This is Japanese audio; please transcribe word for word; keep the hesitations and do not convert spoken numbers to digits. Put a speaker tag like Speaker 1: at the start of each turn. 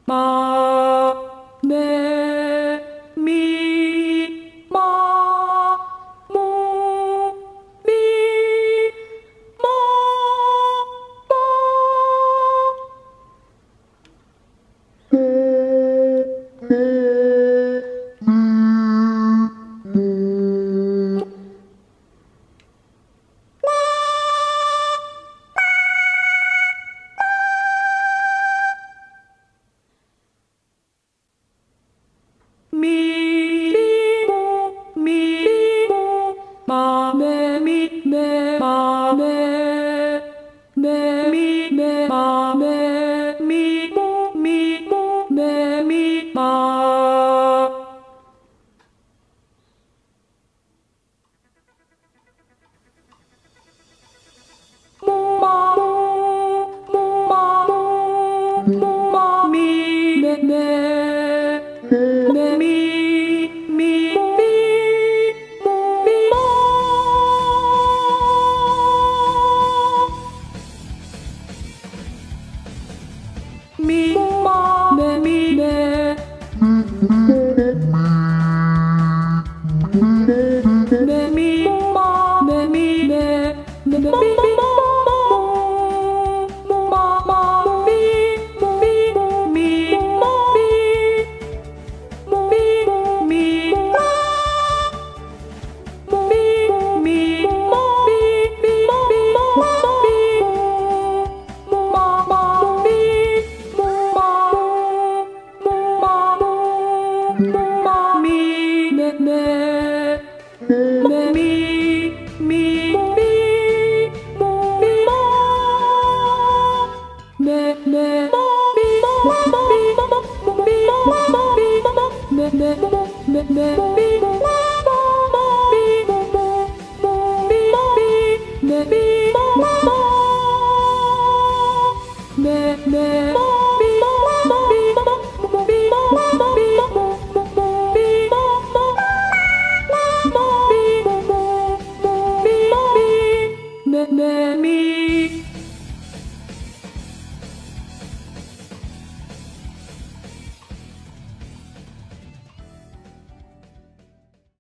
Speaker 1: まねみまもみもみもみもまめみめまめめみめまめみもみもめみまもまももまももまみめめめみみみもみもみまめみめめみまめみめめみもままみもみもみもみもみもみもみもみもみもみもままみもまもまもまみめめめみみもみもみもめめもみもみももみもみもめめもめめ